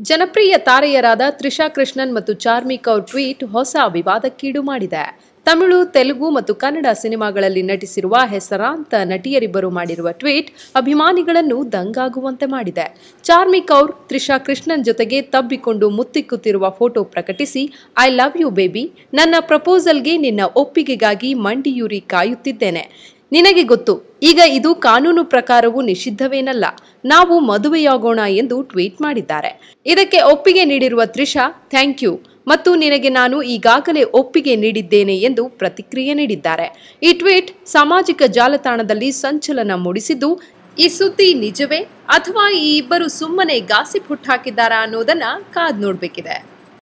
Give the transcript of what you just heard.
ಜನಪ್ರಿಯ ತಾರೆಯರಾದ ತ್ರಿಷಾ ಕೃಷ್ಣನ್ ಮತ್ತು ಚಾರ್ಮಿ ಕೌರ್ ಟ್ವೀಟ್ ಹೊಸ ವಿವಾದಕ್ಕೀಡು ಮಾಡಿದೆ. ತಮಿಳು, ತೆಲುಗು ಮತ್ತು ಕನ್ನಡ ಸಿನಿಮಾಗಳಲ್ಲಿ ನಟಿಸಿರುವ ಹೆಸರಾಂತ ನಟಿಯರಿಬ್ಬರು ಮಾಡಿರುವ ಟ್ವೀಟ್ ಅಭಿಮಾನಿಗಳನ್ನು ದಂಗಾಗುವಂತೆ ಮಾಡಿದೆ. ಚಾರ್ಮಿ ಕೌರ್ ತ್ರಿಷಾ ಕೃಷ್ಣನ್ ಜೊತೆಗೆ ತಬ್ಬಿಕೊಂಡು ಮುತ್ತಿಕ್ಕುತ್ತಿರುವ ಫೋಟೋ ಪ್ರಕಟಿಸಿ, ಐ ಲವ್ ಯು ಬೇಬಿ, ನನ್ನ ಪ್ರಪೋಸಲ್ಗೆ ನಿನ್ನ ಒಪ್ಪಿಗೆಗಾಗಿ ಮಂಡಿಯೂರಿ ಕಾಯುತ್ತಿದ್ದೇನೆ. ನಿನಗೆ ಗೊತ್ತು, ಈಗ ಇದು ಕಾನೂನು ಪ್ರಕಾರವೂ ನಿಷಿದ್ಧವೇನಲ್ಲ. ನಾವು ಮದುವೆಯಾಗೋಣ ಎಂದು ಟ್ವೀಟ್ ಮಾಡಿದ್ದಾರೆ. ಇದಕ್ಕೆ ಒಪ್ಪಿಗೆ ನೀಡಿರುವ ತ್ರಿಷಾ, ಥ್ಯಾಂಕ್ ಯು ಮತ್ತು ನಿನಗೆ ನಾನು ಈಗಾಗಲೇ ಒಪ್ಪಿಗೆ ನೀಡಿದ್ದೇನೆ ಎಂದು ಪ್ರತಿಕ್ರಿಯೆ ನೀಡಿದ್ದಾರೆ. ಈ ಟ್ವೀಟ್ ಸಾಮಾಜಿಕ ಜಾಲತಾಣದಲ್ಲಿ ಸಂಚಲನ ಮೂಡಿಸಿದ್ದು, ಈ ಸುದ್ದಿ ನಿಜವೇ ಅಥವಾ ಈ ಇಬ್ಬರು ಸುಮ್ಮನೆ ಗಾಸಿಪ್ ಹುಟ್ಟಾಕಿದ್ದಾರಾ ಅನ್ನೋದನ್ನ ಕಾದ್ ನೋಡ್ಬೇಕಿದೆ.